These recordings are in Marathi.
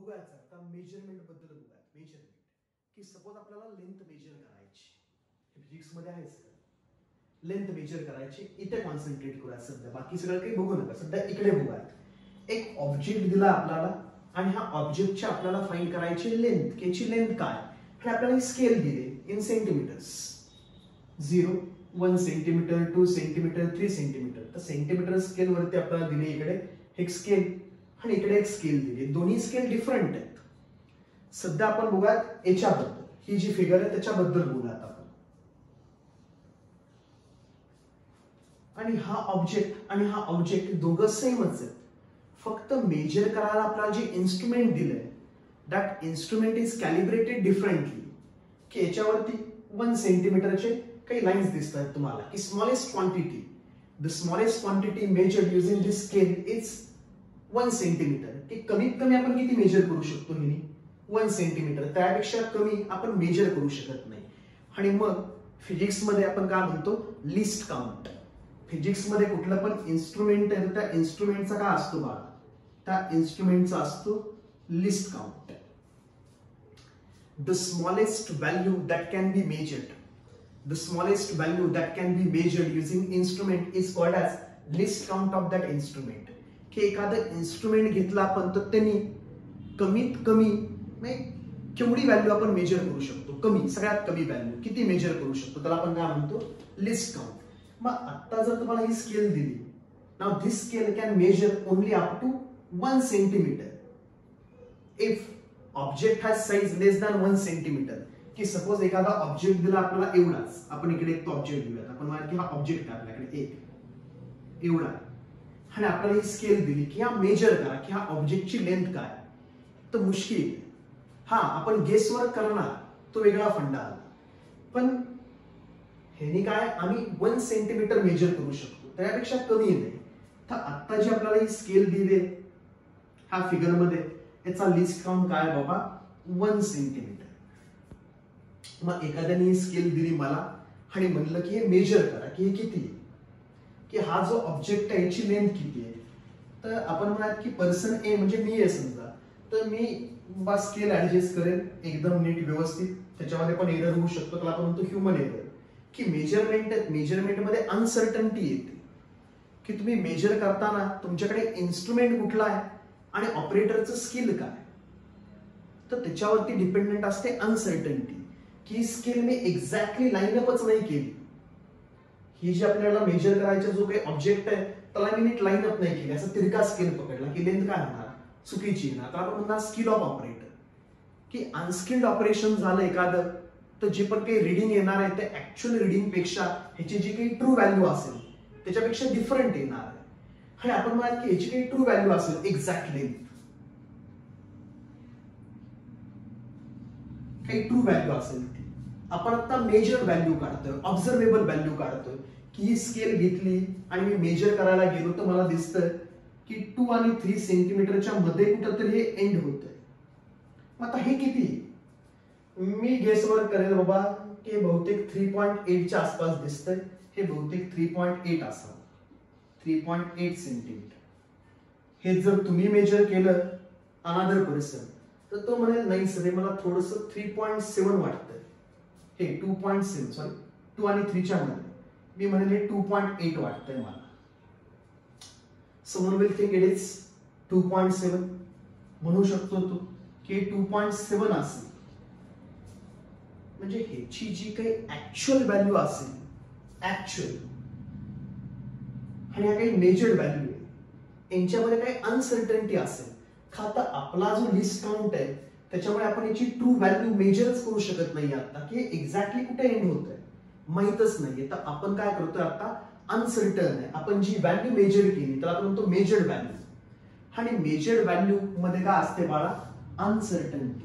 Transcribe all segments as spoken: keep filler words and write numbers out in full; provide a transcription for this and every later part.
बघूयाच आता मेजरमेंट बद्दल बघूयात. मेजरमेंट की सपोज आपल्याला लेंथ मेजर करायची, फिजिक्स मध्ये आहेच का, लेंथ मेजर करायची, इथे कॉन्सन्ट्रेट करूया सध्या, बाकी सगळं काही बघू नका, सध्या इकडे बघूयात. एक ऑब्जेक्ट दिला आपल्याला आणि ह्या ऑब्जेक्टची आपल्याला फाइंड करायची लेंथ, की याची लेंथ काय, हे आपल्याला स्केल दिले in centimetres. Zero, one centimetre, two centimetre, three centimetre. तर सेंटीमीटर स्केल वरती आपल्याला दिले इकडे एक स्केल आणि इकडे एक स्केल दिली, दोन्ही स्केल डिफरंट आहेत. सध्या आपण बघूयात याच्याबद्दल, ही जी फिगर आहे त्याच्याबद्दल बोलूयात आपण. आणि हा ऑब्जेक्ट आणि हा ऑब्जेक्ट दोघं सेमच आहेत, फक्त मेजर करायला आपल्याला जे इन्स्ट्रुमेंट दिलंय that instrument is calibrated differently. की याच्यावरती वन सेंटीमीटरचे काही लाईन्स दिसतात तुम्हाला, की smallest quantity, the smallest quantity measured using this scale is one centimetre. की कमीत कमी आपण किती मेजर करू शकतो, हिने वन सेंटीमीटर, त्यापेक्षा कमी आपण मेजर करू शकत नाही. आणि मग फिजिक्स मध्ये आपण काय म्हणतो, लिस्ट काउंट. फिजिक्स मध्ये कुठलं पण इन्स्ट्रुमेंट आहे त्या इन्स्ट्रुमेंटचा काय असतो बाळा, त्या इन्स्ट्रुमेंटचा असतो least count. The smallest value that can be measured, the smallest value that can be measured using instrument is called as list count of that instrument. की एखादं इन्स्ट्रुमेंट घेतला आपण तर त्यांनी कमीत कमी केवढी व्हॅल्यू आपण मेजर करू शकतो, कमी, सगळ्यात कमी व्हॅल्यू किती मेजर करू शकतो, त्याला आपण काय म्हणतो, लिस्ट काउंट. मग आता जर तुम्हाला ही स्केल दिली, now this scale can measure only up to one centimetre. If object has size less than one centimetre, की सपोज एखादा ऑब्जेक्ट दिला आपल्याला एवढाच, आपण इकडे एक ऑब्जेक्ट दिला, आपण म्हणा की हा ऑब्जेक्ट आहे आपल्याकडे एक एवढा, आणि आपल्याला ही स्केल दिली की हा मेजर करा की हा ऑब्जेक्टची लेंथ काय, तर मुश्किल. हा आपण गेस वर्क करणार, तो वेगळा फंडा आला. पण ह्यानी काय, आम्ही वन सेंटीमीटर मेजर करू शकतो, त्यापेक्षा कमी नाही. तर आता जी आपल्याला ही स्केल दिली ह्या फिगर मध्ये, याचा लिस्ट काउंट काय बाबा, वन सेंटीमीटर. मग एखाद्याने स्केल दिली मला आणि म्हणलं की हे मेजर करा की हे किती आहे, की हा जो ऑब्जेक्ट आहे याची लेंथ किती आहे. तर आपण म्हणाल की पर्सन ए म्हणजे मी आहे समजा, तर मी बा स्केल ऍडजस्ट करेन एकदम नीट व्यवस्थित, त्याच्यामध्ये पण एरर होऊ शकतो, त्याला आपण म्हणतो ह्युमन एरर. की मेजरमेंट मेजरमेंट मध्ये अनसर्टन्टी येते, की तुम्ही मेजर करताना तुमच्याकडे इन्स्ट्रुमेंट कुठला आहे आणि ऑपरेटरचं स्किल काय, तर त्याच्यावरती डिपेंडेंट असते अनसर्टन्टी. की स्केल मी एक्झॅक्टली लाईनअपच नाही केली, ही जी आपल्याला मेजर करायचा जो काही ऑब्जेक्ट आहे त्याला मी नीट लाईनअप नाही केली, असं तिरका स्केल पकडला की लेंथ काय होणार, चुकीची येणार. तर आपण म्हणणार स्किल ऑफ ऑपरेटर. की अनस्किल्ड ऑपरेशन झालं एखादं, तर जे पण काही रिडिंग येणार आहे ते ऍक्च्युअल रिडिंग पेक्षा ह्याची जी काही ट्रू व्हॅल्यू असेल त्याच्यापेक्षा डिफरंट येणार आहे. आणि आपण म्हणाल की ह्याची काही ट्रू व्हॅल्यू असेल एक्झॅक्ट लेंथ, काही ट्रू व्हॅल्यू असेल ती आपण आता मेजर व्हॅल्यू काढतोय, ऑब्झर्वेबल व्हॅल्यू काढतोय. की ही स्केल घेतली आणि मी मेजर करायला गेलो तर मला दिसतं की टू आणि थ्री सेंटीमीटरच्या मध्ये कुठंतरी हे एंड होतंय. मग आता हे किती, मी गेस वर्क करेल बाबा की बहुतेक थ्री पॉईंट एटच्या आसपास दिसतंय, हे बहुतेक थ्री पॉईंट एट असावं, थ्री पॉईंट एट सेंटीमीटर. हे जर तुम्ही मेजर केलं अनादर पर्सन तर तो म्हणेल नाही सर मला थोडस थ्री पॉईंट सेवन वाटतंय, हे two point seven sorry two आणि थ्रीच्या मध्ये, मी म्हणेल हे टू पॉईंट एट वाटतंय मला. Someone will think it is two point seven, म्हणू शकतो तो की टू पॉईंट सेवन असेल. म्हणजे ह्याची जी काही ऍक्च्युअल व्हॅल्यू असेल, ऍक्च्युअल आणि ह्या काही मेजर्ड व्हॅल्यू आहे, यांच्यामध्ये काही अनसर्टन्टी असेल. आता आपला जो लिस्ट काउंट आहे त्याच्यामुळे आपण याची ट्रू व्हॅल्यू मेजरच करू शकत नाही आता, की एक्झॅक्टली कुठे एंड होत आहे माहितच नाहीये. तर आपण काय करतोय आता, अनसर्टन आहे, आपण जी व्हॅल्यू मेजर केली त्याला आपण म्हणतो मेजर्ड व्हॅल्यू. आणि मेजर्ड व्हॅल्यू मध्ये काय असते बाळा, अनसर्टन्टी.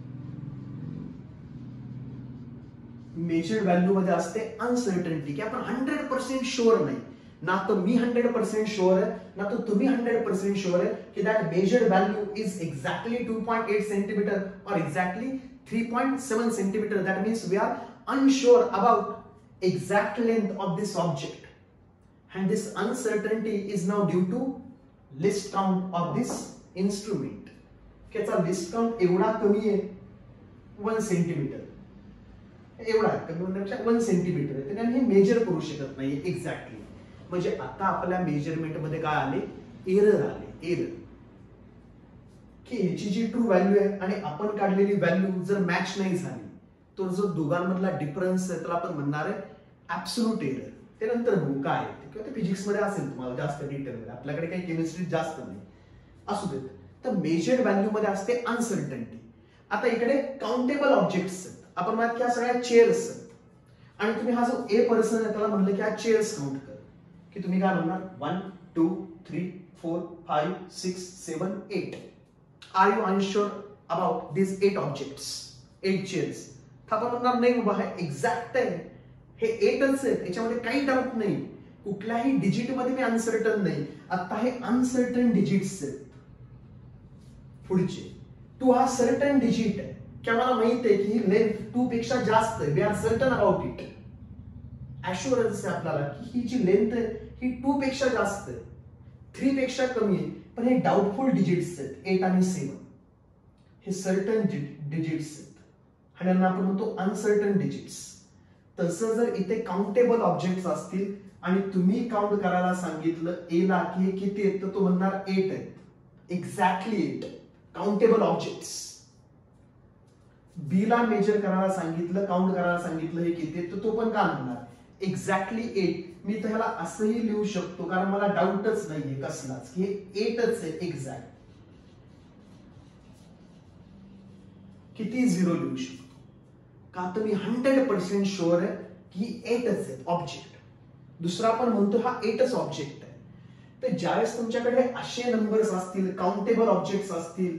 मेजर्ड व्हॅल्यू मध्ये असते अनसर्टन्टी, की आपण हंड्रेड पर्सेंट शुअर नाही, ना तो मी हंड्रेड पर्सेंट श्योर आहे ना तो तुम्ही हंड्रेड पर्सेंट श्योर आहे की that measured value is exactly two point eight centimetre और exactly three point seven centimetre. That means we are unsure about exact length of this object, and this uncertainty is now due to list count of this instrument. की याचा लिस्ट काउंट एवढा कमी आहे, वन सेंटीमीटर एवढा कमी म्हणण्यापेक्षा वन सेंटीमीटर आहे, त्याने हे मेजर करू शकत नाही एक्झॅक्टली. म्हणजे आता आपल्या मेजरमेंट मध्ये काय आले, एरर आले, एरर की ह्याची जी ट्रू व्हॅल्यू आहे आणि आपण काढलेली व्हॅल्यू जर मॅच नाही झाली, तो जो दोघांमधला डिफरन्स आहे त्याला आपण म्हणणार आहे ऍब्सोल्यूट एरर. ते नंतर बघू काय आहे, किंवा ते फिजिक्स मध्ये असेल तुम्हाला जास्त डिटेल मध्ये, आपल्याकडे काही केमिस्ट्री जास्त नाही असू देत. तर मेजर्ड व्हॅल्यू मध्ये असते अनसर्टनिटी. आता इकडे काउंटेबल ऑब्जेक्ट्स आहेत, आपण म्हणत की ह्या सगळ्या चेअर्स आहेत आणि तुम्ही हा जो ए पर्सन आहे त्याला म्हणलं की हा चेअर्स काउंट कर, की तुम्ही काय म्हणणार one two three four five six seven eight. Are you unsure about this eight objects, eight chairs? आपण म्हणणार नाही बाबा हे एक्झॅक्ट आहे, हे एटच आहेत, याच्यामध्ये काही डाऊट नाही, कुठल्याही डिजिट मध्ये मी अनसर्टन नाही. आता हे अनसर्टन डिजिट्स आहेत. पुढचे टू हा सर्टन डिजिट आहे की आम्हाला माहित आहे की ही लेंथ टू पेक्षा जास्त आहे, we are certain about it. Assurance आहे आपल्याला की ही जी लेंथ आहे ही टू पेक्षा जास्त आहे, थ्री पेक्षा कमी आहे, पण हे डाऊटफुल डिजिट्स आहेत, एट आणि सेवन हे सर्टन डिजिट्स आहेत आणि यांना आपण म्हणतो अनसर्टन डिजिट्स. तसं जर इथे काउंटेबल ऑब्जेक्ट्स असतील आणि तुम्ही काउंट करायला सांगितलं ए ला की हे किती आहेत, तर तो म्हणणार एट आहेत, exactly eight countable objects. B ला मेजर करायला सांगितलं, काउंट करायला सांगितलं हे किती आहेत, तर तो पण काय म्हणणार एक्झॅक्टली एट. मी त्याला असंही लिहू शकतो कारण मला डाऊटच नाहीये कसलाच की हे एटच आहे एक्झॅक्ट. किती झिरो लिहू शकतो का, तर मी हंड्रेड पर्सेंट शुअर आहे की एटच आहे ऑब्जेक्ट. दुसरा आपण म्हणतो हा एटच ऑब्जेक्ट आहे. तर ज्यावेळेस तुमच्याकडे असे नंबर्स असतील, काउंटेबल ऑब्जेक्ट्स असतील,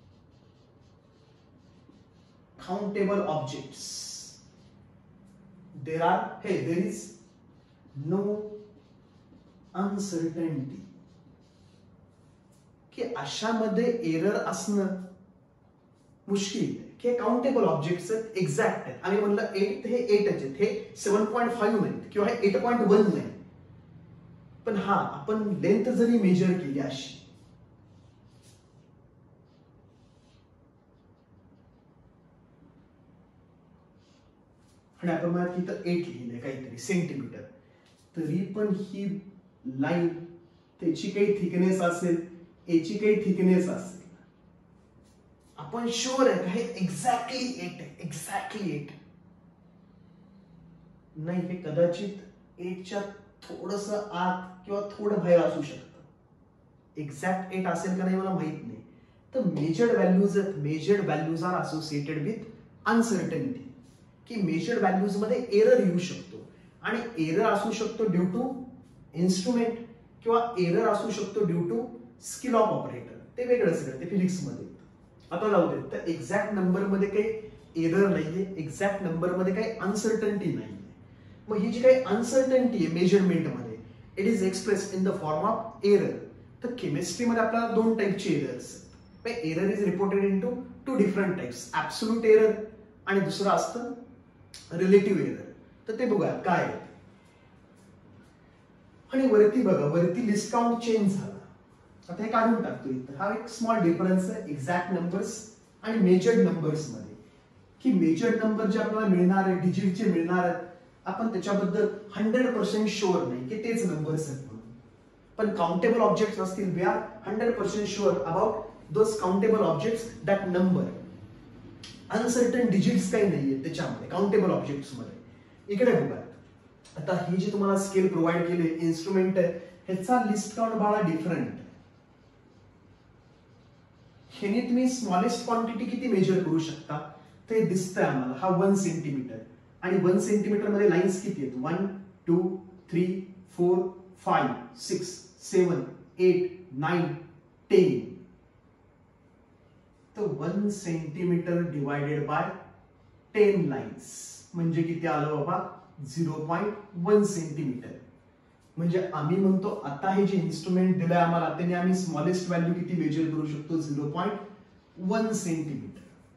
काउंटेबल ऑब्जेक्ट्स, देर आर हे देर इज नो अनसर्टनिटी, की अशामध्ये एरर असणं मुश्किल आहे, की काउंटेबल ऑब्जेक्ट्स आहेत, एक्झॅक्ट आहेत. आम्ही म्हणलं एट हे एटच आहेत, हे सेवन पॉईंट फाईव्ह नाहीत किंवा हे एट पॉईंट वन नाही. पण हा आपण लेंथ जरी मेजर केली अशी, आणि आपण म्हणा की इथं एट लिहिलंय काहीतरी सेंटीमीटर, तरी पण ही लाईन त्याची काही थिकनेस असेल, याची काही थिकनेस असेल, आपण शुअर आहे का हे एक्झॅक्टली एट आहे, एक्झॅक्टली एट नाही, हे कदाचित एटच्या थोडस आत किंवा थोडं बाहेर असू शकतं. एक्झॅक्ट एट असेल का नाही मला माहित नाही. तर मेजर्ड व्हॅल्यूज आहेत, measured values are associated with uncertainty, की मेजर्ड व्हॅल्यूज मध्ये एरर येऊ शकतो आणि एरर असू शकतो ड्यू टू इन्स्ट्रुमेंट किंवा एरर असू शकतो due to skill of operator. ते वेगळं सगळं, ते फिजिक्स मध्ये. आता जाऊ दे, तर एक्झॅक्ट नंबर मध्ये काही एरर नाहीये, एक्झॅक्ट नंबर मध्ये काही अनसर्टनिटी नाहीये. मग ही जी काही अनसर्टनिटी आहे मेजरमेंट मध्ये, it is express in the form of error. तर केमिस्ट्रीमध्ये आपल्याला दोन टाईपचे एरर्स आहेत. Error is reported in two two different types, absolute error आणि दुसरं असतं रिलेटिव्ह एरर. तर ते बघूया काय आहे. आणि वरती बघा, वरती लिस्ट काउंट चेंज झाला. आता हे काढून टाकतो इथं. हा एक स्मॉल डिफरन्स आहे एक्झॅक्ट नंबर्स आणि मेजर्ड नंबर्स मध्ये, की मेजर्ड नंबर जे आपल्याला मिळणार आहे, डिजिटचे मिळणार आहेत, आपण त्याच्याबद्दल हंड्रेड पर्सेंट शुअर नाही की तेच नंबर्स आहेत म्हणून. पण काउंटेबल ऑब्जेक्ट्स असतील, we are hundred percent sure about those countable objects that number. Uncertain digits काही नाहीये त्याच्यामध्ये काउंटेबल ऑब्जेक्ट्स मध्ये. इकडे बघा, आता ही जी तुम्हाला स्केल प्रोव्हाइड केली इन्स्ट्रुमेंट आहे, ह्याचा लिस्ट काउंट बाळा डिफरंट. ह्याने तुम्ही स्मॉलेस्ट क्वांटिटी किती मेजर करू शकता ते दिसतंय आम्हाला. हा वन सेंटीमीटर आणि वन सेंटीमीटर मध्ये लाईन्स किती आहेत, one two three four five six seven eight nine ten. तर one centimetre divided by ten lines म्हणजे किती आलं बाबा, झिरो पॉईंट वन सेंटीमीटर. म्हणजे आम्ही म्हणतो आता हे जे इन्स्ट्रुमेंट दिलंय आम्हाला त्याने आम्ही स्मॉलेस्ट व्हॅल्यू किती मेजर करू शकतो, झिरो पॉईंट वन सेंटीमीटर.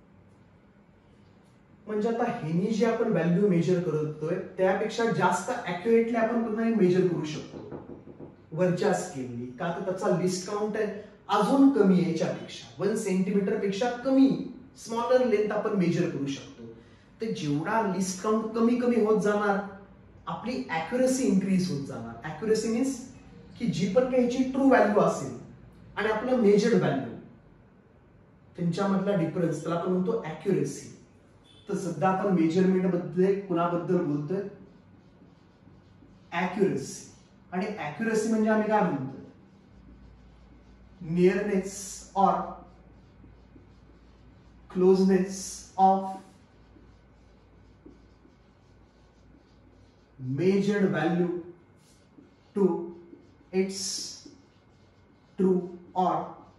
म्हणजे आता ह्यानी जे आपण व्हॅल्यू मेजर करतोय त्यापेक्षा जास्त ऍक्युरेटली आपण पुन्हा मेजर करू शकतो. वरच्या स्केलनी, का तर त्याचा लिस्ट काउंट आहे अजून कमी आहे याच्यापेक्षा, वन सेंटीमीटर पेक्षा कमी स्मॉलर लेंथ आपण मेजर करू शकतो. तर जेवढा लिस्ट काउंट कमी कमी होत जाणार आपली अॅक्युरेसी इन्क्रीज होत जाणार. अॅक्युरेसी मीन्स की जी पण काही याची ट्रू व्हॅल्यू असेल आणि आपलं मेजर्ड व्हॅल्यू त्यांच्यामधला डिफरन्स त्याला आपण म्हणतो अॅक्युरेसी. तर सध्या आपण मेजरमेंट बद्दल कुणाबद्दल बोलतोय, अॅक्युरेसी. आणि अॅक्युरेसी म्हणजे आम्ही काय म्हणतो, नियरनेस और closeness of measured value to its true or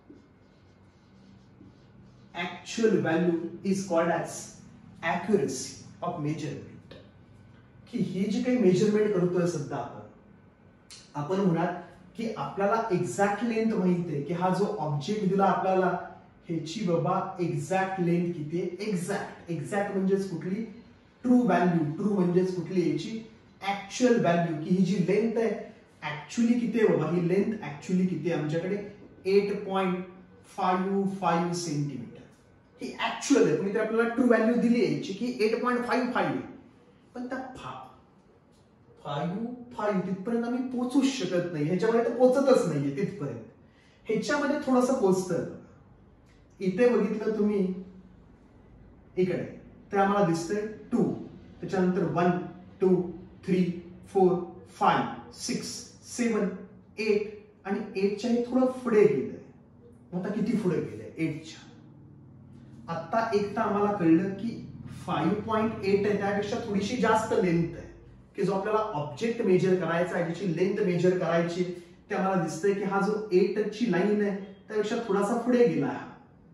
actual value is called as accuracy of measurement. की हे जे काही मेजरमेंट करतोय सध्या आपण आपण म्हणत की आपल्याला एक्झॅक्ट लेंथ माहित आहे की हा जो ऑब्जेक्ट दिला आपल्याला ह्याची बाबा एक्झॅक्ट लेंथ किती आहे. एक्झॅक्ट एक्झॅक्ट म्हणजेच कुठली ट्रू व्हॅल्यू, ट्रू म्हणजेच कुठली याची ऍक्च्युअल व्हॅल्यू, की ही जी लेंथ आहे ऍक्च्युअली किती आहे बाबा, ही लेंथ ऍक्च्युअली किती आहे आमच्याकडे eight point five five centimetre. ही ऍक्च्युअल आहे, पण आपल्याला ट्रू व्हॅल्यू दिली आहे याची की एट पॉइंट फाईव्ह फाईव्ह, पण त्या फाईव्ह फाईव्ह तिथपर्यंत आम्ही पोहोचूच शकत नाही, ह्याच्यामध्ये तर पोहोचतच नाहीये तिथपर्यंत. ह्याच्यामध्ये थोडंसं पोहोचतं. इथे बघितलं तुम्ही इकडे तर आम्हाला दिसतंय टू, त्याच्यानंतर one two three four five six seven eight आणि एटच्या थोडं पुढे गेलंय. आता किती पुढे गेलंय एटच्या. आता एक तर आम्हाला कळलं की फाईव्ह पॉइंट एट आहे त्यापेक्षा थोडीशी जास्त लेंथ आहे, की जो आपल्याला ऑब्जेक्ट मेजर करायचा आहे ज्याची लेंथ मेजर करायची ते आम्हाला दिसतंय की हा जो एट ची लाईन आहे त्यापेक्षा थोडासा पुढे गेला. हा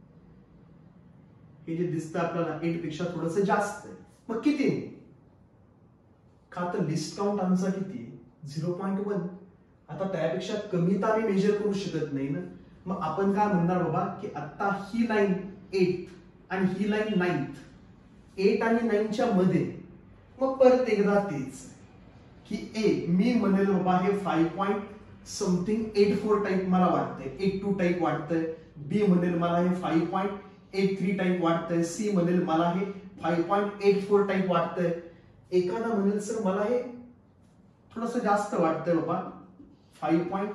हे जे दिसतं आपल्याला एट पेक्षा थोडंसं जास्त आहे. मग किती, का तर लिस्ट काउंट आमचा किती झिरो पॉइंट वन. आता त्यापेक्षा कमी तर आम्ही मेजर करू शकत नाही ना. मग आपण काय म्हणणार बाबा की आता ही लाईन एट आणि ही लाईन नाईन्थ, एट आणि नाईनच्या मध्ये. मग परत एकदा तेच की ए मी म्हणेल बाबा हे five point something eight four type मला वाटतंय, एट टू टाईप वाटतंय. बी म्हणेल मला हे five point eight three type वाटतंय. सी म्हणेल मला हे five point eight four type वाटतंय. एखादा म्हणेल सर मला हे थोडस जास्त वाटतंय बाबा five point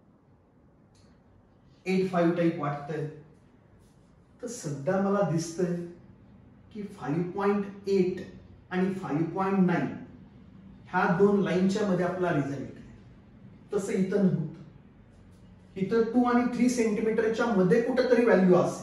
eight five type वाटतंय. तर सध्या मला दिसतंय की फाईव्ह पॉइंट एट आणि फाईव्ह पॉइंट नाईन ह्या दोन लाईनच्या मध्ये आपला रिझल्ट आहे. तसं इथं नव्हतं. इथं टू आणि थ्री सेंटीमीटरच्या मध्ये कुठेतरी व्हॅल्यू असेल.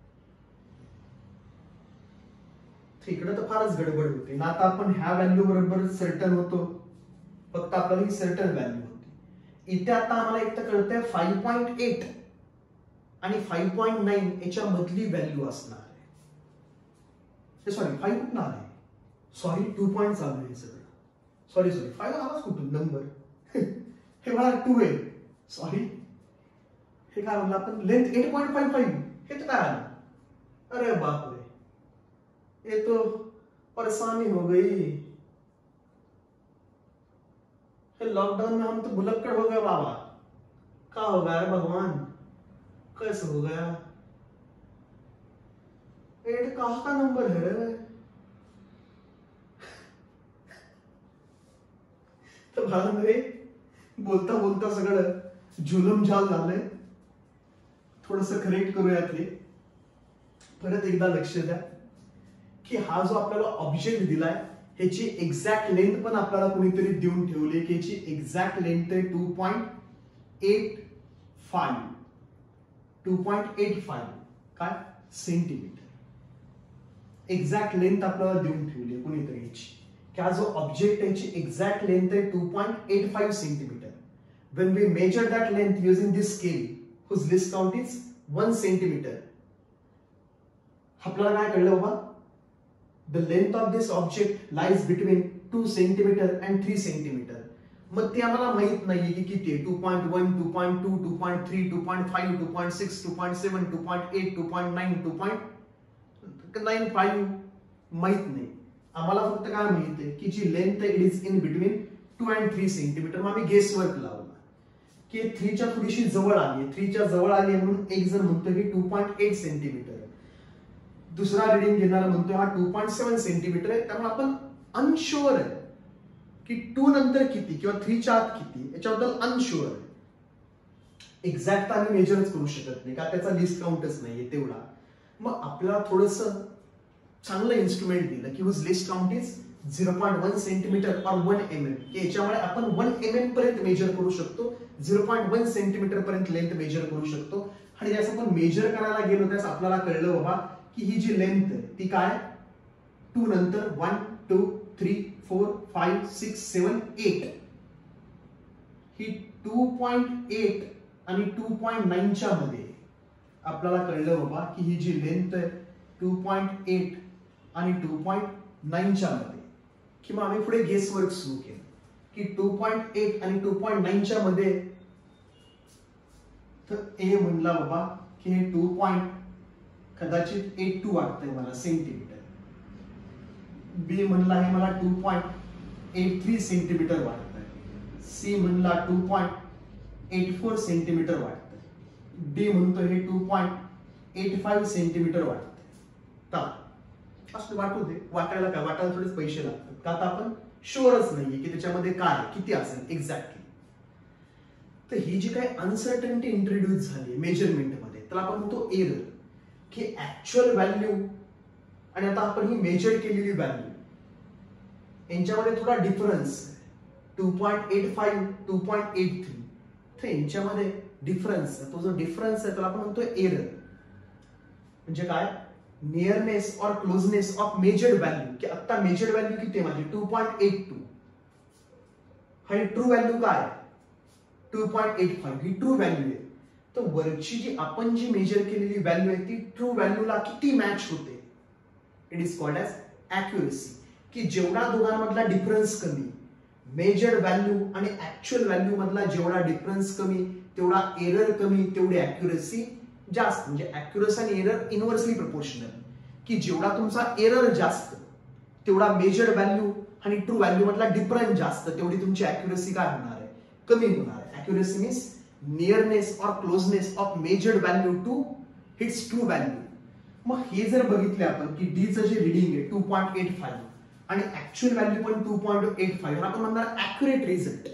इकडे तर फारच गडबड होते ना. आता आपण ह्या व्हॅल्यू बरोबर सर्टन होतो, फक्त आपल्याला ही सर्टन व्हॅल्यू होती. इथे आता आम्हाला एक तर कळतंय फाईव्ह पॉइंट एट आणि फाईव्ह पॉइंट नाईन याच्या मधली व्हॅल्यू असणार आहे. सॉरी फाईव्ह कुठं आले, सॉरी टू पॉइंट चालू आहे सगळं. सॉरी सॉरी फाईव्ह आवाज कुठून नंबर हे मला टू आहे. सॉरी हे काय म्हणलं आपण length eight point five five हे तर काय आलं. अरे बापरे, ये तो परेशानी हो गई. लॉकडाउन में हम तो भुलक्कड़ हो गए बाबा. क्या हो गया रे भगवान, कैसे हो गया. एट कहाँ का नंबर है रे. तर भावांमध्ये बोलता बोलता सगळं जुलम झाल झालंय. थोडस करेक्ट करूयात हे. परत एकदा लक्ष द्या की हा जो आपल्याला ऑब्जेक्ट दिलाय ह्याची एक्झॅक्ट लेंथ पण आपल्याला कोणीतरी देऊन ठेवली की ह्याची एक्झॅक्ट लेंथ आहे two point eight five two point eight five काय सेंटीमीटर. एक्झॅक्ट लेंथ आपल्याला देऊन ठेवली आहे कोणीतरी ह्याची, की हा जो ऑब्जेक्ट ह्याची एक्झॅक्ट लेंथ आहे two point eight five centimetre. When we measure that length using this scale whose least count is one centimetre. आपल्याला काय कळलं बाबा, the length of this object lies between two centimetre and three centimetre. मग ते आम्हाला माहित नाहीये की किती आहे, two point one two point two two point three two point five two point six two point seven two point eight two point nine two point nine five माहित नाही. आम्हाला फक्त काय माहित आहे की जी लेंथ आहे it is in between two and three centimetre. मग आम्ही गेस वर्क लावला की थ्रीच्या थोडीशी जवळ आली, थ्रीच्या जवळ आली म्हणून एक जण म्हणतो की टू पॉईंट एट सेंटीमीटर, दुसरा रिडिंग घेणारा म्हणतो हा टू पॉईंट सेव्हन सेंटीमीटर आहे. त्यामुळे आपण अनशुअर आहे की टू नंतर किती किंवा थ्रीच्या आत किती याच्याबद्दल अनशुअर आहे. एक्झॅक्ट आम्ही मेजरच करू शकत नाही का त्याचा लिस्ट काउंटच नाहीये तेवढा. मग आपल्याला थोडस चांगलं इन्स्ट्रुमेंट दिलं की whose least count is zero point one centimetre और वन एम एम, की याच्यामुळे आपण वन एम एम पर्यंत मेजर करू शकतो, झिरो पॉईंट वन सेंटीमीटर पर्यंत लेंथ मेजर करू शकतो. आणि जसं आपण मेजर करायला गेलो त्यास आपल्याला कळलं बाबा की ही जी लेंथ आहे ती काय, टू नंतर one two three four five six seven eight, ही टू पॉईंट एट आणि टू पॉईंट नाईनच्या मध्ये आपल्याला कळलं बाबा की ही जी लेंथ आहे टू पॉईंट एट आणि टू पॉईंट नाईनच्या मध्ये. किंवा आम्ही पुढे गेस वर्क सुरू केलं की टू पॉईंट एट आणि टू पॉईंट नाईनच्या मध्ये, तर ए म्हणला बाबा की हे टू पॉईंट कदाचित एट टू वाटतंय मला सेंटीमीटर, बी म्हणला हे मला two point eight three centimetre वाटतंय, सी म्हणला two point eight four centimetre वाटतंय, डी म्हणतो हे two point eight five centimetre वाटतंय. असं वाटू दे, वाटायला काय, वाटायला थोडेच पैसे लागतात का आता आपण शुअरच नाहीये की त्याच्यामध्ये काय किती असेल एक्झॅक्टली. तर ही जी काही अनसर्टनिटी इंट्रोड्यूस झाली मेजरमेंट मध्ये त्याला आपण म्हणतो एरर, की ऍक्च्युअल व्हॅल्यू आणि आता आपण ही मेजर केलेली व्हॅल्यू यांच्यामध्ये थोडा difference, two point eight five two point eight three, तर यांच्यामध्ये डिफरन्स, तो जो डिफरन्स आहे त्याला आपण म्हणतो एरर. म्हणजे काय, नियरनेस और क्लोजनेस ऑफ मेजर्ड व्हॅल्यू, की आता मेजर्ड व्हॅल्यू किती आहे माझी टू पॉईंट एट टू, आणि ट्रू व्हॅल्यू काय टू पॉईंट एट फाईव्ह, ही ट्रू व्हॅल्यू आहे. तर वरची जी आपण जी मेजर केलेली व्हॅल्यू आहे ती ट्रू व्हॅल्यूला किती मॅच होते, it is called as accuracy. की जेवढा दोघांमधला डिफरन्स कमी, मेजर्ड व्हॅल्यू आणि ऍक्च्युअल व्हॅल्यू मधला जेवढा डिफरन्स कमी तेवढा एरर कमी, तेवढी ॲक्युरेसी जास्त. म्हणजे ॲक्युरेसी आणि एरर इनव्हर्सली प्रोपोर्शनल, की जेवढा तुमचा एरर जास्त तेवढा मेजर्ड व्हॅल्यू आणि ट्रू व्हॅल्यू मधला डिफरन्स जास्त, तेवढी तुमची ॲक्युरेसी काय होणार आहे, कमी होणार आहे. ॲक्युरेसी मीन्स नियरनेस और closeness of measured value to its true value. मग हे जर बघितले आपण की डीचं जे रिडिंग आहे टू पॉईंट एट फाईव्ह आणि ऍक्च्युअल व्हॅल्यू पण टू पॉईंट एट फाईव्ह, आपण म्हणणार ऍक्युरेट रिझल्ट.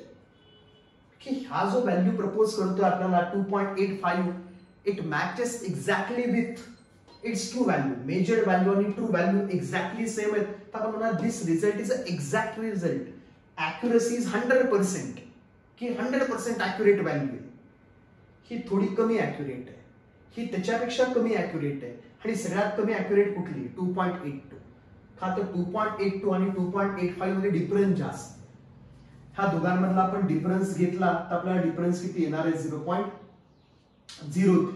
की हा जो व्हॅल्यू प्रपोज करतोय आपल्याला two point eight five, it matches exactly with its true value, measured value आणि ट्रू व्हॅल्यू एक्झॅक्टली सेम आहेत. तर आपण म्हणणार this result is a exact result, accuracy is hundred percent, की हंड्रेड पर्सेंट ऍक्युरेट व्हॅल्यू आहे. ही थोडी कमी ऍक्युरेट आहे, ही त्याच्यापेक्षा कमी ऍक्युरेट आहे, आणि सगळ्यात कमी ऍक्युरेट कुठली टू पॉईंट एट टू. का तर टू पॉईंट एट टू आणि टू पॉईंट एट फाईव्ह मध्ये डिफरन्स जास्त. ह्या दोघांमधला आपण डिफरन्स घेतला तर आपल्याला डिफरन्स किती येणार आहे झिरो पॉईंट झिरो थ्री.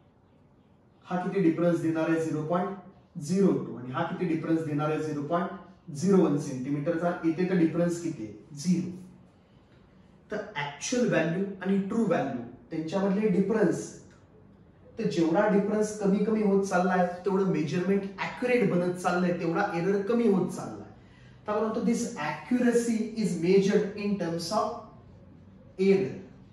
हा किती डिफरन्स देणार आहे झिरो पॉईंट झिरो टू, आणि हा किती डिफरन्स देणार आहे झिरो पॉईंट झिरो वन सेंटीमीटरचा. इथे तर डिफरन्स किती आहे झिरो. तर ऍक्च्युअल व्हॅल्यू आणि ट्रू व्हॅल्यू त्यांच्यामधले डिफरन्स, तर जेवढा डिफरन्स कमी कमी होत चाललाय तेवढं मेजरमेंट ऍक्युरेट बनत चाललंय, तेवढा एरर कमी होत चाललाय. तर आपण म्हणतो this accuracy is measured in terms of error.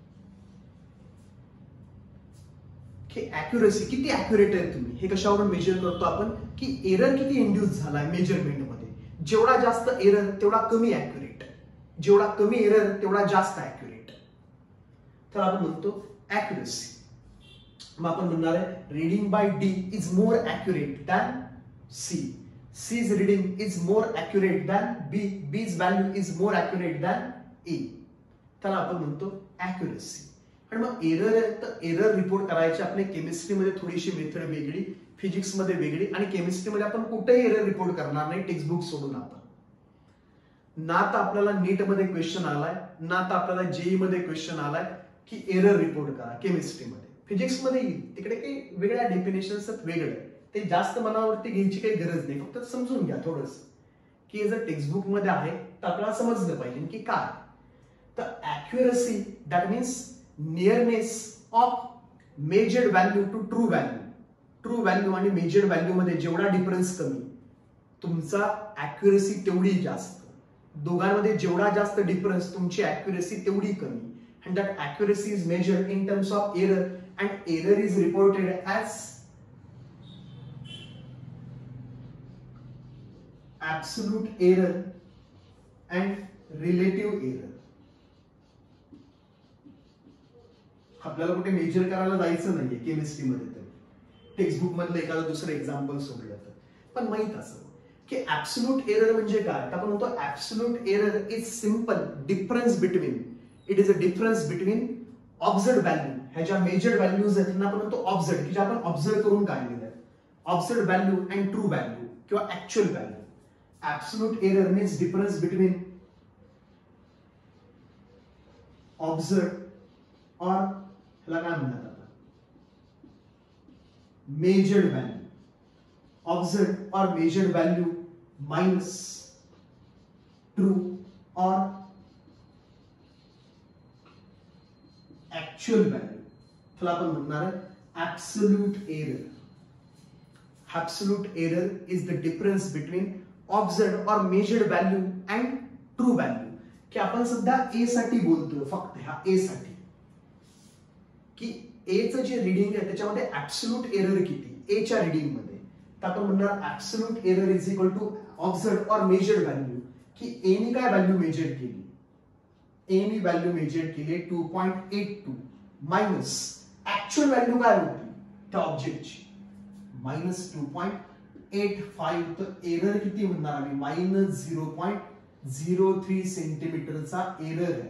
की ऍक्युरेसी किती ऍक्युरेट आहे तुम्ही, हे कशावरून मेजर करतो आपण, की एरर किती इंड्यूस झालाय मेजरमेंट मध्ये. जेवढा जास्त एरर तेवढा कमी ऍक्युरेट, जेवढा कमी एरर तेवढा जास्त ऍक्युरेट. तर आपण म्हणतो ऍक्युरेसी. मग आपण म्हणणार आहे reading by D is more accurate than C, C's reading is more accurate than B, B's value is more accurate than A. त्याला आपण म्हणतो ऍक्युरेसी. आणि मग एरर आहे तर एरर रिपोर्ट करायची आपल्या केमिस्ट्रीमध्ये थोडीशी मेथड वेगळी, फिजिक्स मध्ये वेगळी, आणि केमिस्ट्रीमध्ये आपण कुठेही एरर रिपोर्ट करणार नाही टेक्स्टबुक सोडून. आपण ना तर आपल्याला नीट मध्ये क्वेश्चन आलाय, ना तर आपल्याला जेई मध्ये क्वेश्चन आलाय की एरर रिपोर्ट करा केमिस्ट्रीमध्ये. फिजिक्स मध्ये येईल, तिकडे काही वेगळ्या डेफिनेशन्स वेगळे, ते जास्त मनावरती घ्यायची काही गरज नाही. फक्त समजून घ्या थोडस की हे जर टेक्स्टबुक मध्ये आहे तर आपल्याला समजलं पाहिजे की काय. तर accuracy that means nearness of measured value to true value. True value आणि मेजर्ड व्हॅल्यू मध्ये जेवढा डिफरन्स कमी तुमचा ऍक्युरेसी तेवढी जास्त. दोघांमध्ये जेवढा जास्त डिफरन्स तुमची ऍक्युरेसी तेवढी कमी. and that accuracy is measured in terms of error, and error is reported as absolute error and relative error. आपल्याला कुठे मेजर करायला जायचं नाहीये केमिस्ट्री मध्ये, तर टेक्स्टबुक मधलं एखादं दुसरं एक्झाम्पल सोडलं तर. पण माहित असं की ऍब्सोल्यूट एरर म्हणजे काय, तर आपण म्हणतो absolute error is simple difference between, it is a difference between observed value, ह्या ज्या मेजर्ड व्हॅल्यूज आहेत त्यांना आपण म्हणतो ऑब्झर्व्ड, की ज्या आपण ऑब्झर्व करून काढलेल्या आहेत, observed value and true value किंवा actual value. Absolute error means difference between observed और ह्याला काय म्हणतात आता मेजर्ड व्हॅल्यू, ऑब्झर्व्ड और मेजर्ड व्हॅल्यू माइनस ट्रू और ऍक्च्युअल व्हॅल्यू, त्याला आपण म्हणणार आहे absolute error. Absolute error is the difference between observed और measured value and true value. की आपण सध्या ए साठी बोलतोय, फक्त ह्या ए साठी, की ए चं जे रिडिंग आहे त्याच्यामध्ये ऍब्सोल्यूट एरर किती ए च्या रिडिंग मध्ये, तर आपण म्हणणार absolute error is equal to observed और मेजर्ड व्हॅल्यू. की ए नी काय व्हॅल्यू मेजर केली, ए नी व्हॅल्यू मेजर केली two point eight two minus actual value काय होती त्या ऑब्जेक्टची minus two point eight five. तर एरर किती म्हणणार आम्ही minus zero point zero three सेंटीमीटरचा एरर आहे,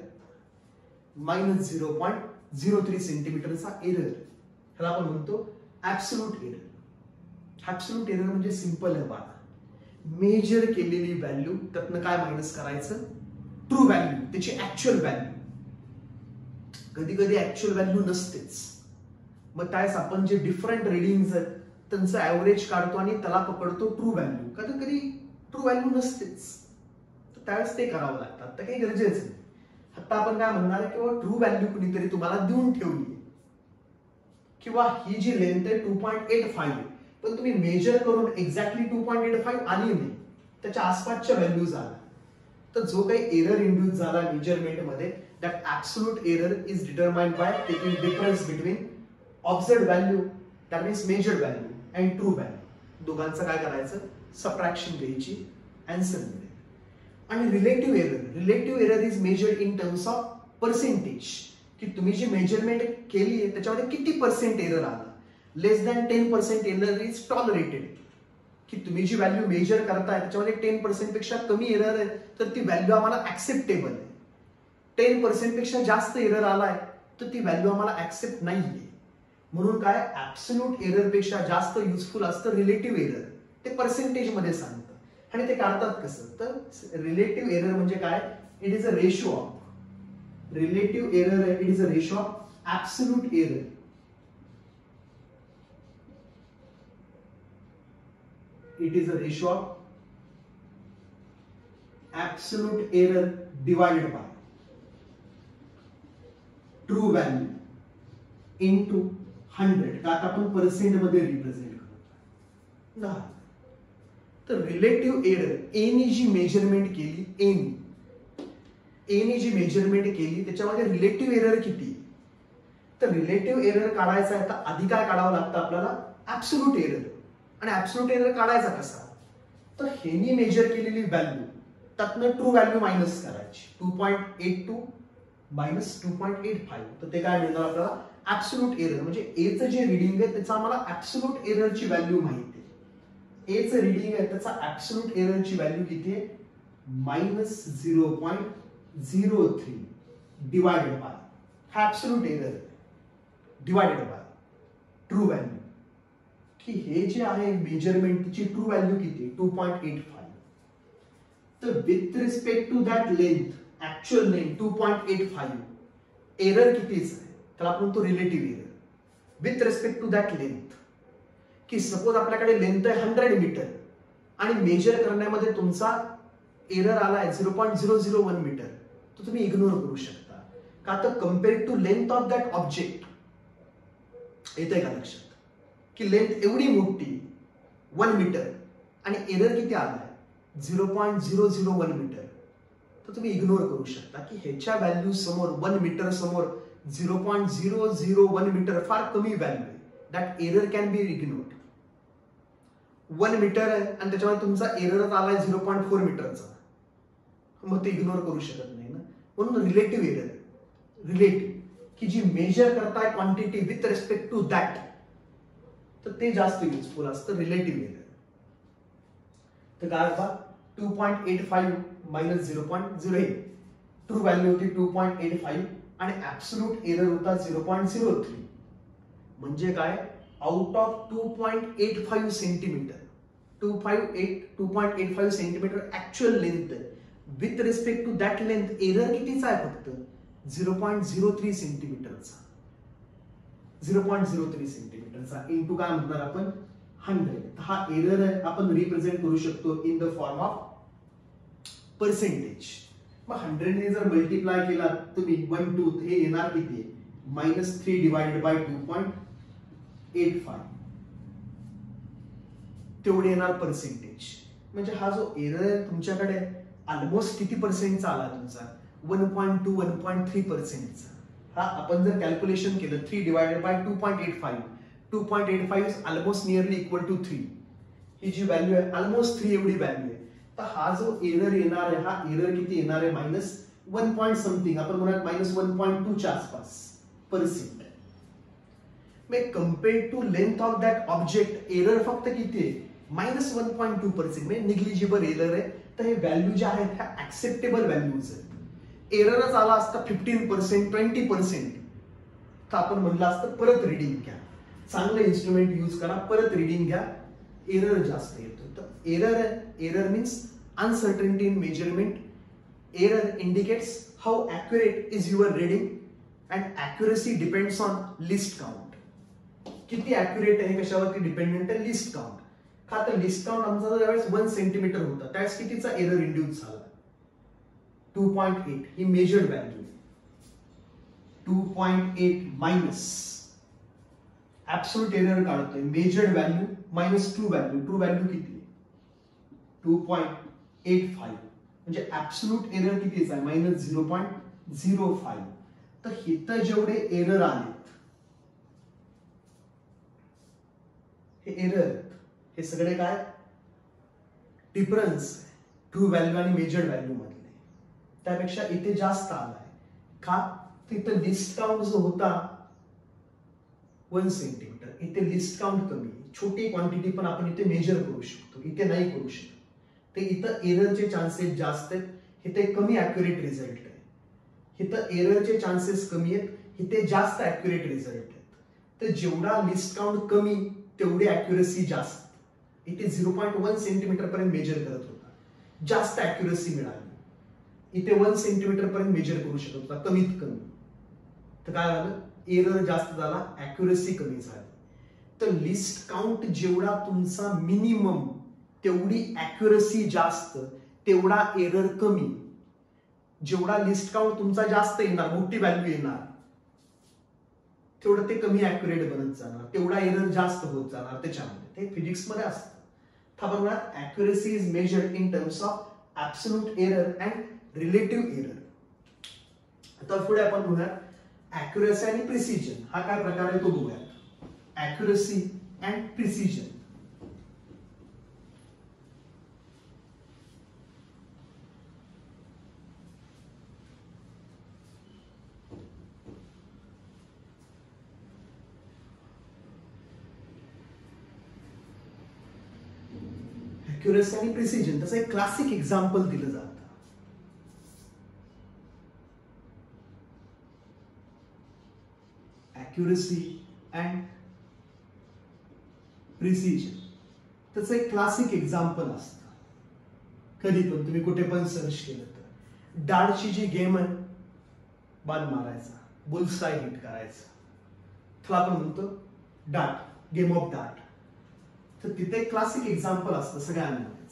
minus zero point zero three सेंटीमीटरचा एरर, ह्याला आपण म्हणतो ऍब्सोल्यूट एरर. ऍब्सोल्यूट एरर म्हणजे सिंपल आहे बाळा, मेजर केलेली व्हॅल्यू त्यातनं काय मायनस करायचं ट्रू व्हॅल्यू, त्याची ऍक्च्युअल व्हॅल्यू. कधी कधी ऍक्च्युअल व्हॅल्यू नसतेच, मग त्यावेळेस आपण जे डिफरंट रिडिंग्स आहेत त्यांचं ऍव्हरेज काढतो आणि त्याला पकडतो ट्रू व्हॅल्यू. कधी कधी ट्रू व्हॅल्यू नसतेच, तर त्यावेळेस ते करावं लागतं, तर काही गरजेचं नाही. आता आपण काय म्हणणार आहे किंवा ट्रू व्हॅल्यू कुणीतरी तुम्हाला देऊन ठेवली किंवा ही जी लेंथ आहे टू पॉइंट एट फाईव्ह, पण तुम्ही मेजर करून exactly two point eight five आली नाही, त्याच्या आसपासच्या व्हॅल्यूज आल्या, तर जो काही एरर इंड्यूस झाला मेजरमेंट मध्ये, that absolute error is determined by taking difference between observed value that means measured value and true value. दोघांचं काय करायचं सबट्रॅक्शन द्यायची, आन्सर मिळेल. आणि relative error, relative error is measured in terms of percentage, की तुम्ही जी मेजरमेंट केली आहे त्याच्यामध्ये किती पर्सेंट एरर आला. Less than ten percent error is tolerated, की तुम्ही जी व्हॅल्यू मेजर करताय त्याच्यामध्ये टेन पर्सेंट पेक्षा कमी एरर आहे तर ती व्हॅल्यू आम्हाला ऍक्सेप्टेबल आहे. टेन पर्सेंट पेक्षा जास्त एरर आलाय तर ती व्हॅल्यू आम्हाला ऍक्सेप्ट नाहीये. म्हणून काय ऍब्सोल्यूट एरर पेक्षा जास्त युजफुल असतं रिलेटिव्ह एरर, ते पर्सेंटेज मध्ये सांगतं. आणि ते काढतात कसं, तर रिलेटिव्ह एरर म्हणजे काय, it is a ratio of, relative error it is a ratio of absolute error it is a ratio of absolute error divided by true value into hundred. का आता आपण पर्सेंट मध्ये रिप्रेझेंट करतो. तर रिलेटिव्ह एरर ए नी जी मेजरमेंट केली, ए नी ए नी जी मेजरमेंट केली त्याच्यामध्ये रिलेटिव्ह एरर किती, तर रिलेटिव्ह एरर काढायचा आहे तर आधी काय काढावं लागतं आपल्याला ऍब्सोल्यूट एरर. आणि ऍब्सोल्यूट एरर काढायचा कसा, तर हेनी मेजर केलेली व्हॅल्यू त्यातनं ट्रू व्हॅल्यू मायनस करायची, two point eight two minus two point eight five. तर ते काय मिळणार आपल्याला ऍब्सोल्यूट एरर. म्हणजे ए चं जे रिडिंग आहे त्याचा आम्हाला ऍब्सोल्यूट एररची व्हॅल्यू माहिती आहे. ए चं रिडिंग आहे त्याचा ऍब्सोल्यूट एररची व्हॅल्यू किती आहे minus zero point zero three divided by, हा absolute error divided by true value, की हे जे आहे मेजरमेंटची ट्रू व्हॅल्यू किती टू पॉइंट एट फाईव्ह. तर with respect to that length actual length two point eight five error कितीच आहे, तर आपण तो relative error with respect to that length. की सपोज आपल्याकडे लेंथ आहे हंड्रेड मीटर आणि मेजर करण्यामध्ये तुमचा एरर आलाय zero point zero zero one metre, तो तुम्ही इग्नोर करू शकता. का तर compare to length of that object, येतंय का लक्षात, की लेंथ एवढी मोठी वन मीटर आणि एरर किती आलाय zero point zero zero one metre, तर तुम्ही इग्नोर करू शकता की ह्याच्या व्हॅल्यू समोर वन मीटर समोर zero point zero zero one metre फार कमी व्हॅल्यू आहे. That error can be ignored. One metre आहे आणि त्याच्यामध्ये तुमचा एररच आलाय झिरो पॉईंट फोर मीटरचा, मग ते इग्नोर करू शकत नाही ना. म्हणून रिलेटिव्ह एरर, रिलेटिव्ह की जी मेजर करताय quantity with respect to that, तर ते जास्त युजफुल असतं रिलेटिव्ह एरर. तर काय होता two point eight five minus zero point zero eight, true value होती टू पॉईंट एट फाईव्ह आणि ऍब्सोल्यूट एरर होता झिरो पॉईंट झिरो थ्री. म्हणजे काय, out of two point eight five centimetre, two five eight two point eight five centimetre actual length आहे, with respect to that length error कितीचा आहे, फक्त झिरो पॉईंट झिरो थ्री सेंटीमीटरचा. झिरो पॉईंट झिरो थ्री सेंटीमीटरचा इंटू काय म्हणणार आपण हंड्रेड. हा एरर आहे, आपण रिप्रेझेंट करू शकतो in the form of percentage. मग हंड्रेडने जर मल्टिप्लाय केला तुम्ही वन टू, हे येणार किती, minus three divided by two point eight five, तेवढे येणार पर्सेंटेज. म्हणजे हा जो एरर आहे तुमच्याकडे ऑलमोस्ट किती पर्सेंटचा आला तुमचा, one point two one point three पर्सेंटचा. हा आपण जर कॅल्क्युलेशन केलं three divided by two point eight five, two point eight five almost nearly equal to three, ही जी व्हॅल्यू आहे ऑलमोस्ट थ्री एवढी व्हॅल्यू आहे. तर हा जो एरर येणार आहे, हा एरर किती येणार आहे, मायनस वन पॉईंट समथिंग, आपण म्हणूयात मायनस वन पॉईंट टू च्या आसपास पर्सेंट. मग compared to length of that object error फक्त किती आहे, minus one point two percent, म्हणजे निग्लिजिबल एरर आहे. तर हे व्हॅल्यू ज्या आहेत ह्या ऍक्सेप्टेबल व्हॅल्यूज आहेत. एररच आला असता फिफ्टीन पर्सेंट ट्वेंटी पर्सेंट, तर आपण म्हणलं असतं परत रिडिंग घ्या, चांगलं इन्स्ट्रुमेंट यूज करा, परत रिडिंग घ्या, एरर जास्त येतो. तर एरर आहे, error means uncertainty in measurement. Error indicates how accurate is your reading and accuracy depends on least count. किती ॲक्युरेट आहे कशावरती डिपेंडेंट आहे, लिस्ट काउंट. का तर लिस्ट काउंट आमचा ज्यावेळेस वन सेंटीमीटर होता त्यावेळेस कितीचा एरर इंड्यूस झाला, टू पॉईंट एट, ही measured value. Two point eight minus absolute error काढतोय, measured value minus true value. True value किती, टू पॉईंट एट फाईव्ह, म्हणजे ऍब्सोल्यूट एरर कितीच आहे, minus zero point zero five. तर इथं जेवढे एरर आलेत हे एरर, हे सगळे काय डिफरन्स ट्रू व्हॅल्यू आणि मेजर्ड व्हॅल्यू मधले. त्यापेक्षा इथे जास्त आलाय का, तिथं लिस्ट काउंट जो होता वन सेंटीमीटर, इथे लिस्ट काउंट कमी, छोटी क्वांटिटी पण आपण इथे मेजर करू शकतो, इथे नाही करू शकतो. ते इथं एररचे चान्सेस जास्त आहेत, इथे कमी ॲक्युरेट रिझल्ट आहे. इथं एररचे चान्सेस कमी आहेत, इथे जास्त ॲक्युरेट रिझल्ट आहेत. तर जेवढा लिस्ट काउंट कमी तेवढी ॲक्युरेसी जास्त. इथे झिरो पॉईंट वन सेंटीमीटर पर्यंत मेजर करत होता, जास्त ॲक्युरेसी मिळाली. इथे वन सेंटीमीटर पर्यंत मेजर करू शकत होता कमीत कमी. तर काय झालं, एरर जास्त झाला, ॲक्युरेसी कमी झाली. तर लिस्ट काउंट जेवढा तुमचा मिनिमम तेवढी ॲक्युरेसी जास्त, तेवढा एरर कमी. जेवढा लिस्ट काउंट तुमचा जास्त येणार, मोठी व्हॅल्यू येणार, तेवढं ते कमी ॲक्युरेट बनत जाणार, तेवढा एरर जास्त होत जाणार त्याच्यामध्ये. ते फिजिक्स मध्ये असतं. आपण म्हणा accuracy is measured in terms of absolute error and relative error. आता पुढे आपण म्हणूयात ॲक्युरेसी आणि प्रिसिजन. हा काय प्रकार आहे तो बघूयात. Accuracy and precision. ॲक्युरेसी आणि प्रिसिजन त्याचं एक क्लासिक एक्झाम्पल दिलं जातं. ॲक्युरेसी अँड प्रिसिजन त्याचं एक क्लासिक एक्झाम्पल असतं. कधी पण तुम्ही कुठे पण सर्च केलं तर, डार्टची जी गेम आहे, बाण मारायचा, बुल्सआय हिट करायचा, त्याला आपण म्हणतो डार्ट, गेम ऑफ डार्ट. तर तिथे एक क्लासिक एक्झाम्पल असतं सगळ्यांमध्येच.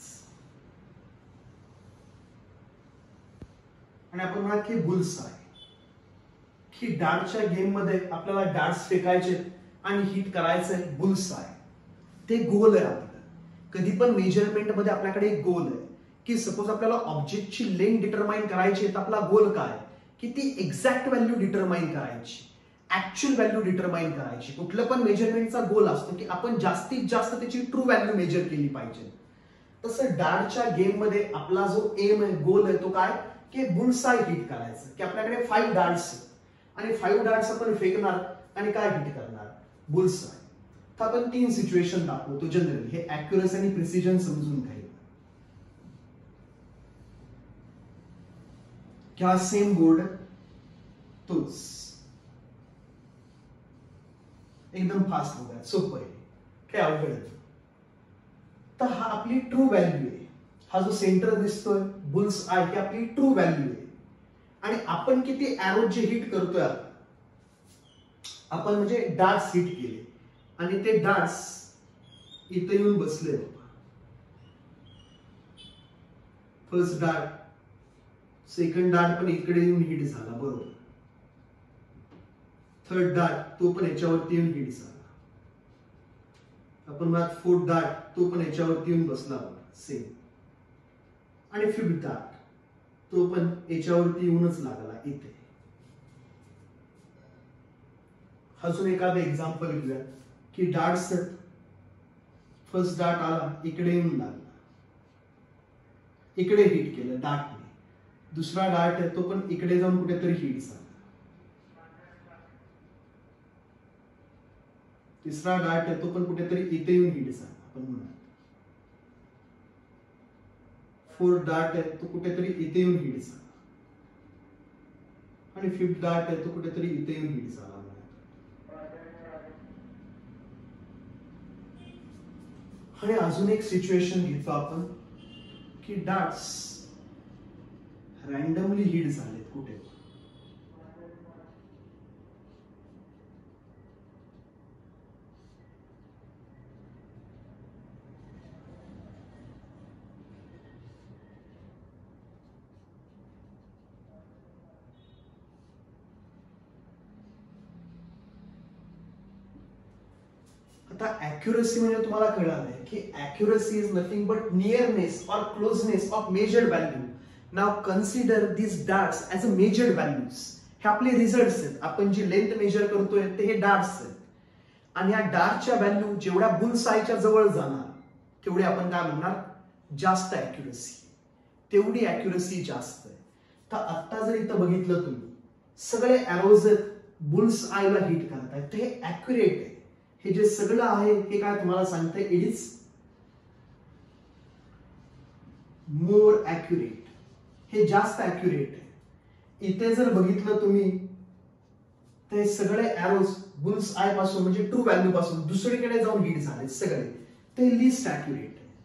आणि आपण म्हणा की बुल्सआय, की डार्टच्या गेम मध्ये आपल्याला डार्ट्स फेकायचे आणि हिट करायचंय बुल्सआय. ते गोल आहे आपलं. कधी पण मेजरमेंट मध्ये आपल्याकडे एक गोल आहे की सपोज आपल्याला ऑब्जेक्टची लेंथ डिटरमाइन करायची तर आपला गोल काय की ती एक्झॅक्ट व्हॅल्यू डिटरमाइन करायची, ऍक्च्युअल व्हॅल्यू डिटरमाइन करायची. कुठलं पण मेजरमेंटचा गोल असतो की आपण जास्तीत जास्त त्याची ट्रू व्हॅल्यू मेजर केली पाहिजे. तसं डार्टच्या गेम मध्ये आपला जो एम आहे, गोल आहे तो काय की बुलसाय हिट करायचं. की आपल्याकडे फाईव्ह डार्ट्स आणि फाईव्ह डार्ट्स आपण फेकणार आणि काय हिट करणार, बुलसाय. तर आपण तीन सिच्युएशन दाखवतो जनरली, हे ऍक्युरसी आणि प्रिसिजन समजून घ्यायला. क्या सेम बोर्ड तोच एकदम फास्ट बघा, सोपं आहे, काय अवघड आहे. तर हा आपली ट्रू व्हॅल्यू आहे. हा जो सेंटर दिसतोय बुल्स आय ही आपली ट्रू व्हॅल्यू आहे. आणि आपण किती एरो जे हिट करतोय आता, आपण म्हणजे डार्ट्स हिट केले आणि ते डार्ट्स इथे येऊन बसले. फर्स्ट डार्ट, सेकंड डार्ट पण इकडे येऊन हिट झाला, बरोबर. थर्ड डार्ट तो पण याच्यावरती येऊन हिट झाला. आपण मग फोर्थ डार्ट तो पण याच्यावरती येऊन बसला सेम. आणि फिफ्थ डार्ट तो पण याच्यावरती येऊनच लागला इथे. अजून एखादं एक्झाम्पल घेऊया की डार्ट्स, फर्स्ट डार्ट आला इकडे येऊन लागला, इकडे हिट केलं डार्टने. दुसरा डार्ट आहे तो पण इकडे जाऊन कुठेतरी हिट झाला. तिसरा डार्ट आहे तो पण कुठेतरी इथे येऊन हिट झाला आपण म्हणा. फोर्थ डार्ट आहे तो कुठेतरी इथे येऊन हिट झाला. आणि फिफ्थ डार्ट आहे तो कुठेतरी इथे येऊन हिट झाला. आणि अजून एक सिच्युएशन घेतो आपण की डार्ट्स रॅन्डमली हिट झालेत कुठे. आता ऍक्युरसी म्हणजे तुम्हाला कळालंय की accuracy is nothing but nearness और closeness of measured value. Now consider this darts as a measured values. हे आपले रिझल्ट्स आहेत. आपण जी लेंथ मेजर करतोय ते हे डार्ट्स आहेत. आणि या डार्टच्या व्हॅल्यू जेवढ्या बुलसायच्या जवळ जाणार तेवढे आपण काय म्हणणार, जास्त ऍक्युरसी. तेवढी ऍक्युरसी जास्त आहे. तर आता जर इथं बघितलं तुम्ही, सगळे एरोज बुल्स आयला हिट करतायत, ते हे ऍक्युरेट आहे. हे जे सगळं आहे हे काय तुम्हाला सांगतंय, इट इज मोर ऍक्युरेट. हे जास्त ऍक्युरेट आहे. इथे जर बघितलं तुम्ही ते सगळे एरोज बुल्स आय पासून म्हणजे ट्रू व्हॅल्यू पासून दुसरीकडे जाऊन हिट झाले सगळे, ते लिस्ट ऍक्युरेट आहे.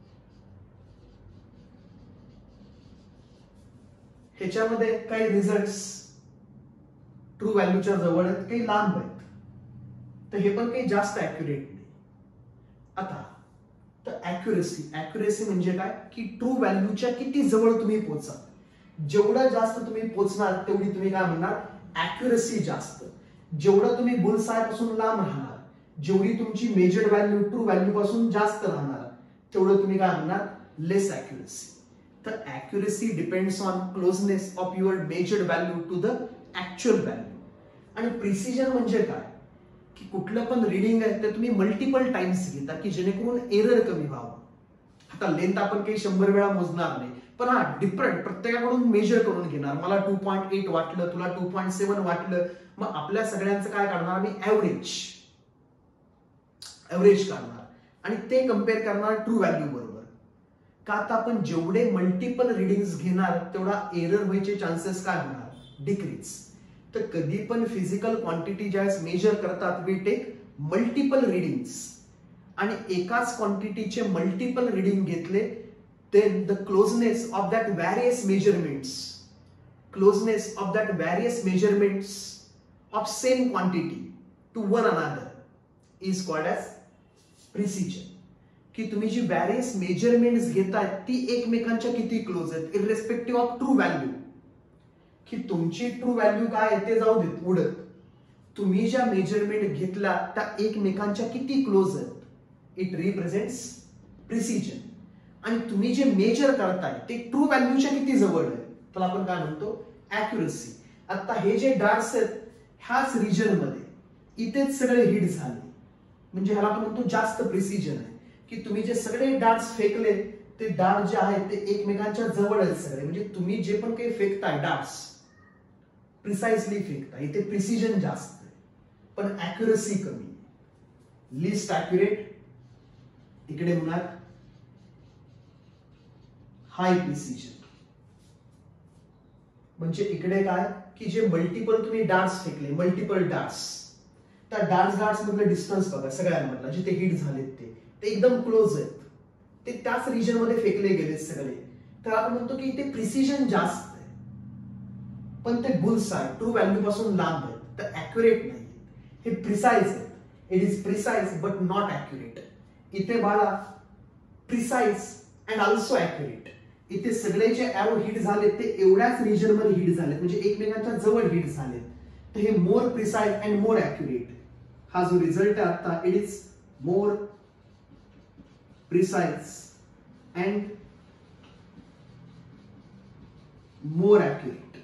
ह्याच्यामध्ये काही रिझल्ट्स ट्रू व्हॅल्यूच्या जवळ आहेत, काही लांब आहेत. तर हे पण काही जास्त ऍक्युरेट नाही. आता तर ऍक्युरसी, ऍक्युरसी म्हणजे काय की ट्रू व्हॅल्यूच्या किती जवळ तुम्ही पोहोचाल. जेवढं जास्त तुम्ही पोहोचणार तेवढी तुम्ही काय म्हणणार, ऍक्युरसी जास्त. जेवढं तुम्ही बुलसाय पासून लांब राहणार, जेवढी तुमची मेजर्ड व्हॅल्यू ट्रू व्हॅल्यू पासून जास्त राहणार, तेवढं तुम्ही काय म्हणणार, लेस ऍक्युरसी. तर accuracy depends on closeness of your measured value to the actual value. आणि प्रिसिजन म्हणजे काय की कुठलं पण रिडिंग आहे ते तुम्ही मल्टिपल टाइम्स घेता की जेणेकरून एरर कमी व्हावं. आता लेंथ आपण काही शंभर वेळा मोजणार नाही, पण हा डिफरंट प्रत्येकाकडून मेजर करून घेणार. मला टू पॉईंट एट वाटलं, तुला टू पॉईंट सेव्हन वाटलं, मग आपल्या सगळ्यांचं काय काढणार मी, ऍव्हरेज ऍव्हरेज काढणार आणि ते कम्पेअर करणार ट्रू व्हॅल्यू बरोबर. का आता आपण जेवढे मल्टिपल रिडिंग्स घेणार तेवढा एरर व्हायचे चान्सेस काय होणार, डिक्रीज. तर कधी पण फिजिकल क्वांटिटी ज्यावेळेस मेजर करतात वी टेक मल्टिपल रिडिंग्स आणि एकाच क्वांटिटीचे मल्टिपल रिडिंग घेतले, then the closeness of that various measurements, closeness of that various measurements of same quantity to one another is called as precision. की तुम्ही जी various measurements घेताय ती एकमेकांच्या किती क्लोज आहेत irrespective of true value. की तुमची ट्रू व्हॅल्यू काय आहे ते जाऊ देत उडत, तुम्ही ज्या मेजरमेंट घेतला त्या एकमेकांच्या किती क्लोज आहेत, इट रिप्रेझेंट्स प्रिसिजन. आणि तुम्ही जे मेजर करताय ते ट्रू व्हॅल्यूच्या किती जवळ आहे त्याला आपण काय म्हणतो ऍक्युरसी. आता हे जे डार्ट्स आहेत ह्याच रिजन मध्ये इथेच सगळे हिट झाले म्हणजे ह्याला आपण म्हणतो जास्त प्रिसिजन आहे की तुम्ही जे सगळे डार्ट्स फेकले ते डार्ट जे आहेत ते एकमेकांच्या जवळ आहेत सगळे म्हणजे तुम्ही जे पण काही फेकताय डार्ट्स प्रिसाइसली फेकताय इथे प्रिसिजन जास्त आहे पण ऍक्युरसी कमी. लिस्ट ऍक्युरेट इकडे म्हणा हाय प्रिसिजन म्हणजे इकडे काय की जे मल्टिपल तुम्ही डार्ट्स फेकले मल्टिपल डार्ट्स त्या डार्ट्स डार्ट्स मधलं डिस्टन्स बघा सगळ्यांमधला जिथे हिट झालेत ते ते एकदम क्लोज आहेत ते त्याच रिजन मध्ये फेकले गेले सगळे तर आपण म्हणतो की इथे प्रिसिजन जास्त आहे पण ते बुल्स आहे ट्रू व्हॅल्यू पासून लांब आहेत तर ऍक्युरेट नाही हे प्रिसाइज आहे. It is precise but not accurate. इथे बाळा प्रिसाइज अँड ऑल्सो ऍक्युरेट इथे सगळे जे एरो हिट झाले ते एवढ्याच रिजन मध्ये हिट झालेत म्हणजे एकमेकांच्या जवळ हिट झालेत तर हे more precise and more accurate. हा जो रिझल्ट आहे आता it is more precise and more accurate.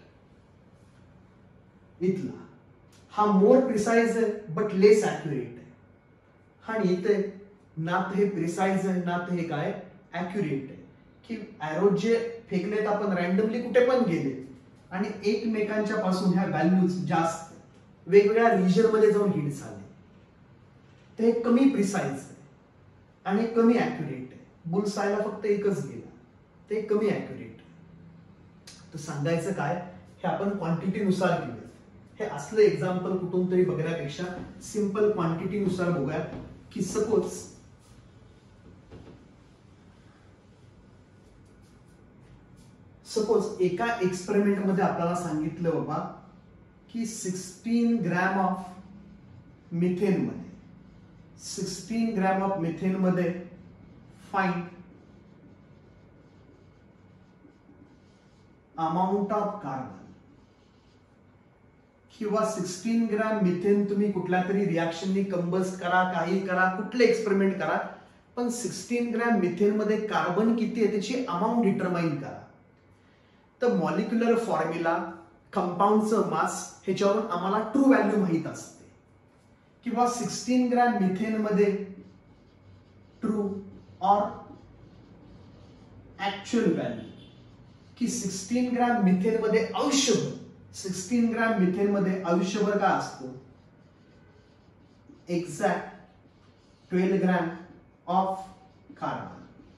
इथला हा मोर प्रिसाइज आहे बट लेस ऍक्युरेट आहे आणि इथे ना तर हे प्रिसाइज आहे ना तर हे काय ऍक्युरेट आहे की एरो जे फेकलेत आपण रॅन्डमली कुठे पण गेले आणि एकमेकांच्या पासून ह्या व्हॅल्यूज जास्त वेगवेगळ्या रिजन मध्ये जाऊन हिट झाले तर हे कमी प्रिसाइज आहे आणि कमी ऍक्युरेट आहे. बुल्सआयला फक्त एकच गेला ते कमी ऍक्युरेट. तर सांगायचं काय हे आपण क्वांटिटी नुसार घेऊया. हे असलं एक्झाम्पल कुठून तरी बघण्यापेक्षा सिंपल क्वांटिटी नुसार बघूया की सपोज सपोज एका एक्सपेरिमेंट मध्ये आपल्याला सांगितलं बाबा की सिक्स्टीन ग्रॅम ऑफ मिथेन मध्ये सिक्स्टीन ग्रॅम ऑफ मिथेन मध्ये फाइंड अमाऊंट ऑफ कार्बन किंवा सिक्स्टीन ग्रॅम मिथेन तुम्ही कुठल्या तरी रिॲक्शननी कंबस्ट करा काही करा कुठले एक्सपेरिमेंट करा पण सिक्स्टीन ग्रॅम मिथेन मध्ये कार्बन किती आहे त्याची अमाऊंट डिटरमाइन करा. तर मॉलिक्युलर फॉर्म्युला कंपाऊंडचं मास ह्याच्यावरून आम्हाला ट्रू व्हॅल्यू माहित असते किंवा सिक्स्टीन ग्रॅम मिथेन मध्ये ट्रू ऑर ऍक्च्युअल व्हॅल्यू की सिक्स्टीन ग्रॅम मिथेन मध्ये आयुष्यभर सिक्स्टीन ग्रॅम मिथेन मध्ये आयुष्यभर काय असतो exact twelve gram of carbon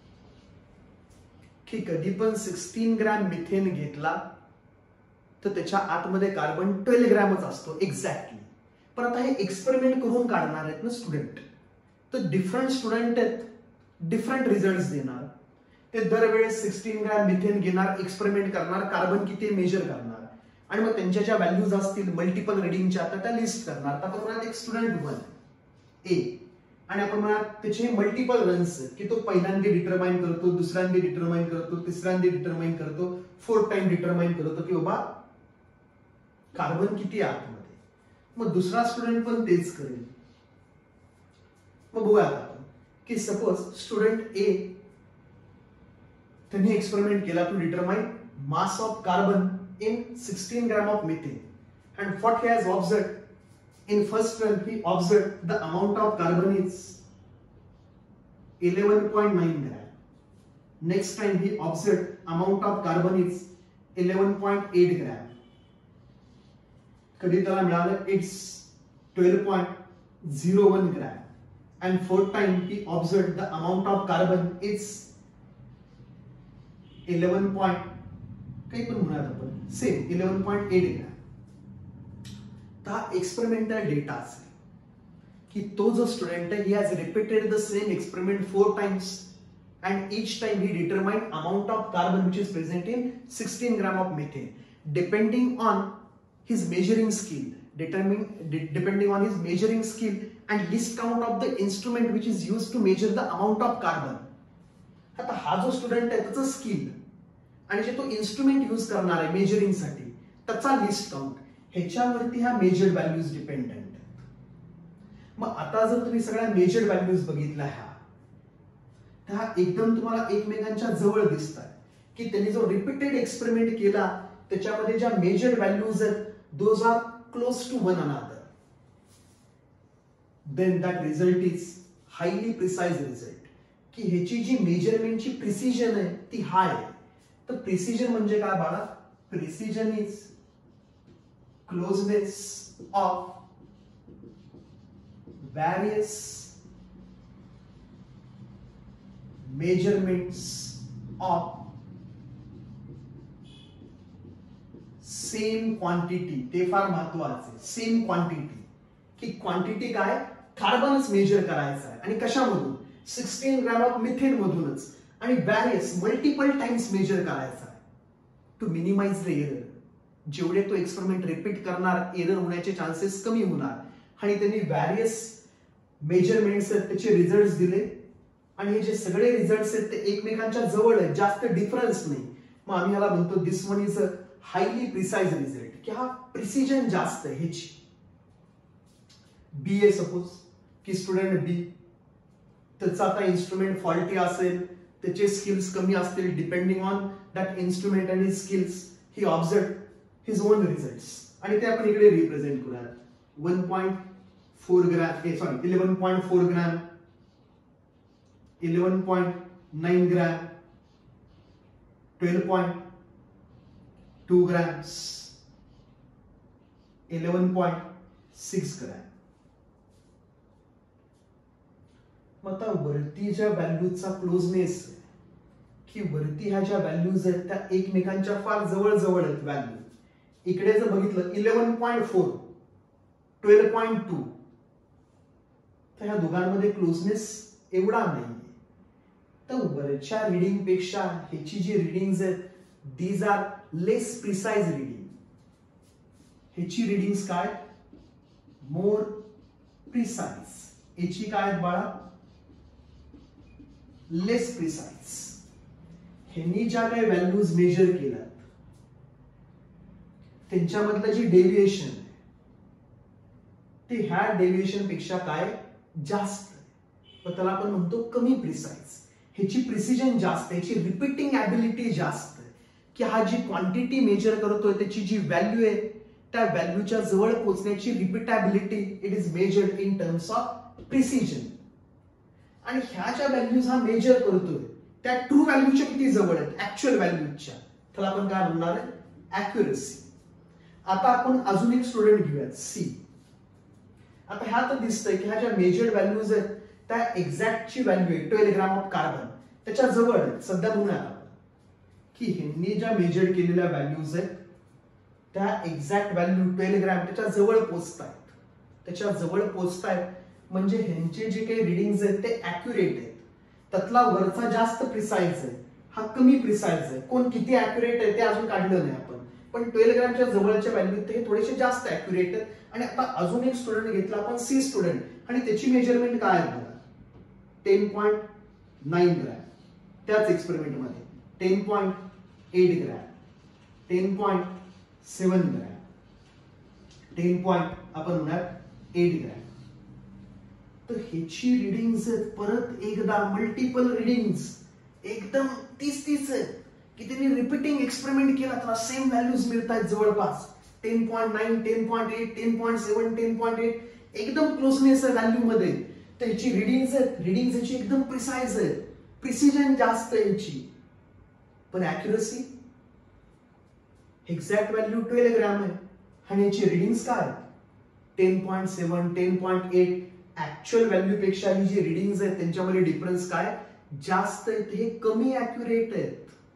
की कधी पण सिक्स्टीन ग्रॅम मिथेन घेतला तर त्याच्या आतमध्ये कार्बन ट्वेल्व ग्रॅमच असतो एक्झॅक्टली. पण आता हे एक्सपेरिमेंट करून काढणार आहेत ना स्टुडंट तर डिफरंट स्टुडंट आहेत डिफरंट रिझल्ट देणार. ते दरवेळेस सिक्स्टीन ग्रॅम मिथेन घेणार एक्सपेरिमेंट करणार कार्बन किती मेजर करणार आणि मग त्यांच्या ज्या व्हॅल्यूज असतील मल्टिपल रिडिंगच्या तर त्या लिस्ट करणार. तर आपण म्हणा एक स्टुडंट वन ए आणि आपण म्हणा त्याचे मल्टिपल रन्स की तो पहिल्यांदा डिटरमाइन करतो दुसऱ्यांदा डिटरमाइन करतो तिसऱ्यांदा डिटरमाइन करतो फोर्थ टाइम डिटरमाइन करतो की बाबा कार्बन किती आहे आतमध्ये. मग दुसरा स्टुडंट पण तेच करेल. मग बघूया आपण की सपोज स्टुडंट ए त्यांनी एक्सपेरिमेंट केला to determine mass of carbon in sixteen gram of methane and what he has observed in first run he observed the amount of carbon is eleven point nine gram. Next time he observed amount of carbon is eleven point eight gram. कधी त्याला मिळालं it's twelve point zero one gram and fourth time he observed the amount of carbon is eleven point काही पण म्हणूयात आपण same eleven point eight gram. हा एक्सपेरिमेंटल डेटा असेल की तो जो स्टुडंट आहे he has repeated the same experiment four times and each time he determine amount of carbon which is present in sixteen gram of methane depending on his measuring skill determine depending on his measuring skill and least count of the instrument which is use to measure the amount of carbon. आता हा जो स्टुडंट आहे त्याचं स्किल आणि जे तो इन्स्ट्रुमेंट यूज करणार आहे मेजरिंग साठी त्याचा लिस्ट काउंट ह्याच्यावरती ह्या मेजर्ड व्हॅल्यूज डिपेंडंट आहेत. मग आता जर तुम्ही सगळ्या मेजर्ड व्हॅल्यूज बघितल्या ह्या त्या एकदम तुम्हाला एकमेकांच्या जवळ दिसतात की त्यांनी जो रिपीटेड एक्सपेरिमेंट केला त्याच्यामध्ये ज्या मेजर व्हॅल्यूज आहेत those are close to one another, then that result is highly precise result, की ह्याची जी मेजरमेंटची प्रिसिजन आहे ती हाय आहे. तर प्रिसिजन म्हणजे काय बाळा? Precision is closeness of various measurements of same quantity. ते फार महत्वाचे. सेम क्वांटिटी, की क्वांटिटी काय? कार्बनच मेजर करायचा आहे. आणि कशामधून? सिक्स्टीन ग्रॅम ऑफ मिथेन मधूनच. आणि व्हॅरियस मल्टिपल टाइम्स मेजर करायचा आहे टू मिनिमाइज द एरर. जेवढे तो एक्सपेरिमेंट रिपीट करणार एरर होण्याचे चान्सेस कमी होणार. आणि त्यांनी व्हॅरियस मेजरमेंट्स आहेत त्याचे रिझल्ट दिले. आणि हे जे सगळे रिझल्ट्स आहेत ते एकमेकांच्या जवळ आहेत, जास्त डिफरन्स नाही. मग आम्ही याला म्हणतो this one is a highly precise result, की हा प्रिसिजन जास्त आहे ह्याची. बी ए सपोज की स्टुडंट बी, त्याचा आता इन्स्ट्रुमेंट फॉल्टी असेल, त्याचे स्किल्स कमी असतील, depending on that instrument and his skills he observe his own results. आणि ते आपण इकडे रिप्रेझेंट करूयात. One point four gram sorry eleven point four gram, eleven point nine gram, twelve point two grams, eleven point six gram. मग आता वरती ज्या व्हॅल्यूजचा क्लोजनेस, की वरती ह्या ज्या व्हॅल्यूज आहेत त्या एकमेकांच्या फार जवळ जवळ आहेत व्हॅल्यू. इकडे जर बघितलं eleven point four, twelve point two, तर ह्या दोघांमध्ये क्लोजनेस एवढा नाही. तर वरच्या रिडिंग पेक्षा ह्याची जी रिडिंग्स आहेत these are less precise reading. ह्याची रिडिंग्स काय? More precise. ह्याची काय बाळा? Less precise. ह्यांनी ज्या काही व्हॅल्यूज मेजर केल्यात त्यांच्यामधलं जे डेव्हिएशन आहे ते ह्या डेव्हिएशन पेक्षा काय? जास्त. पण त्याला आपण म्हणतो कमी प्रिसाइज. ह्याची प्रिसिजन जास्त, ह्याची रिपीटिंग ॲबिलिटी जास्त, की हा जी क्वांटिटी मेजर करतोय त्याची जी व्हॅल्यू आहे त्या व्हॅल्यूच्या जवळ पोहोचण्याची repeatability it is measured in terms of precision. आणि ह्या ज्या व्हॅल्यूज हा मेजर करतोय त्या ट्रू व्हॅल्यूच्या किती जवळ आहेत? ऍक्च्युअल व्हॅल्यूच्या. त्याला आपण काय म्हणणार आहे? ऍक्युरसी. आता आपण अजून एक स्टुडंट घेऊयात सी. आता ह्या तर दिसतंय की ह्या ज्या मेजर्ड व्हॅल्यूज आहेत त्या एक्झॅक्टची व्हॅल्यू आहे ट्वेल्व ग्रॅम ऑफ कार्बन त्याच्या जवळ आहेत. सध्या म्हणूया की ह्यांनी ज्या मेजर केलेल्या व्हॅल्यूज आहेत त्या एक्झॅक्ट व्हॅल्यू ट्वेल्व ग्रॅम त्याच्या जवळ पोहोचतायत. त्याच्या जवळ पोहोचतायत म्हणजे ह्यांचे जे काही रिडिंग्स आहेत ते ऍक्युरेट आहेत. त्यातला वरचा जास्त प्रिसाइज आहे, हा कमी प्रिसाइज आहे. कोण किती ऍक्युरेट आहे ते अजून काढलं नाही आपण, पण ट्वेल्व ग्रॅमच्या जवळच्या व्हॅल्यू ते थोडेसे जास्त ऍक्युरेट आहेत. आणि आता अजून एक स्टुडंट घेतला आपण सी स्टुडंट आणि त्याची मेजरमेंट काय आहे बघा? Ten point nine gram. त्याच एक्सपेरिमेंट मध्ये ten point eight gram, ten point seven gram, ten point आपण म्हणूयात एट ग्रॅम. तर ह्याची रिडिंग्स परत एकदा मल्टिपल रिडिंग्स एकदम तीस तीस आहेत की त्यांनी रिपीटिंग एक्सपेरिमेंट केला त्याला सेम व्हॅल्यूज मिळतात जवळपास. Ten point nine, ten point eight, ten point seven, ten point eight, एकदम क्लोजनेस आहे व्हॅल्यू मध्ये. तर ह्याची रिडिंग्स आहेत, रिडिंग्स ह्याची एकदम प्रिसाइज आहेत, प्रिसिजन जास्त आहे ह्याची. पण accuracy exact value twelve gram आहे आणि याची रिडिंग्स काय? Ten point seven, ten point eight. Actual value पेक्षा ही जी रिडिंग्स आहेत त्यांच्यामध्ये डिफरन्स काय? जास्त आहेत. हे कमी ऍक्युरेट आहेत.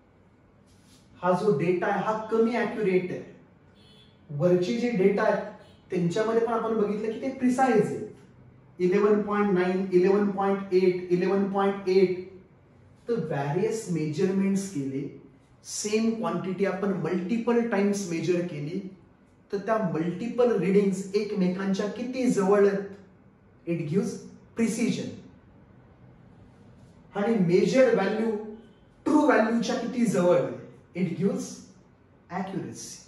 हा जो डेटा आहे हा कमी ऍक्युरेट आहे. वरची जे डेटा आहेत त्यांच्यामध्ये पण आपण बघितलं की ते प्रिसाइज आहेत. Eleven point nine, eleven point eight, eleven point eight. तर व्हॅरियस मेजरमेंट्स केले, सेम क्वांटिटी आपण मल्टिपल टाइम्स मेजर केली तर त्या मल्टिपल रिडिंग्स एकमेकांच्या किती जवळ आहेत? It gives precision. आणि मेजर्ड व्हॅल्यू ट्रू व्हॅल्यूच्या किती जवळ आहे? It gives accuracy.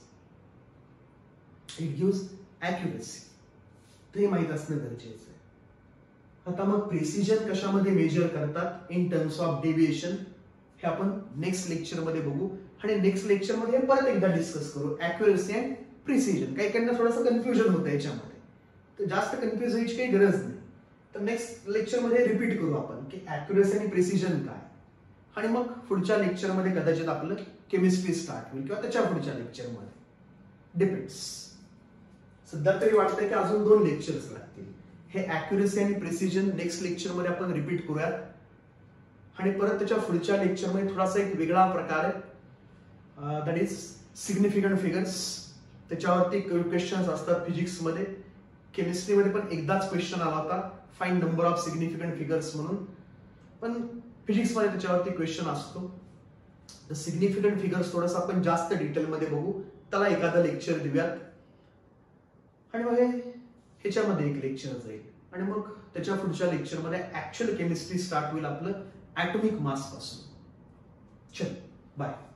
It gives accuracy. ते माहित असणं गरजेचं आहे. आता मग प्रिसिजन कशामध्ये मेजर करतात इन टर्म्स ऑफ डेव्हिएशन हे आपण नेक्स्ट लेक्चर मध्ये बघू आणि नेक्स्ट लेक्चर मध्ये परत एकदा डिस्कस करू अॅक्युरसी अँड प्रिसिजन. काही काहींना थोडंसं कन्फ्युजन होतं याच्यामध्ये, तर जास्त कन्फ्युज व्हायची काही गरज नाही. तर नेक्स्ट लेक्चर मध्ये रिपीट करू आपण की अॅक्युरसी आणि प्रिसिजन काय, आणि मग पुढच्या लेक्चर मध्ये कदाचित आपलं केमिस्ट्री स्टार्ट होईल किंवा त्याच्या पुढच्या लेक्चर मध्ये, डिपेंड्स. सध्या तरी वाटतंय की अजून दोन लेक्चर्स लागतील. हे अॅक्युरसी आणि प्रिसिजन नेक्स्ट लेक्चर मध्ये आपण रिपीट करूयात आणि परत त्याच्या पुढच्या लेक्चर मध्ये थोडासा एक वेगळा प्रकार आहे, दॅट इज सिग्निफिकंट फिगर्स. त्याच्यावरती क्वेश्चन्स असतात फिजिक्स मध्ये, केमिस्ट्री मध्ये पण एकदाच क्वेश्चन आला होता find number of significant figures म्हणून, पण फिजिक्स मध्ये त्याच्यावरती क्वेश्चन असतो. सिग्निफिकंट फिगर्स थोडंसं आपण जास्त डिटेल मध्ये बघू, त्याला एखादं लेक्चर देऊयात आणि मग ह्याच्यामध्ये एक लेक्चर जाईल आणि मग त्याच्या पुढच्या लेक्चर मध्ये ऍक्च्युअल केमिस्ट्री स्टार्ट होईल आपलं ऍटॉमिक मास पासून. चल बाय.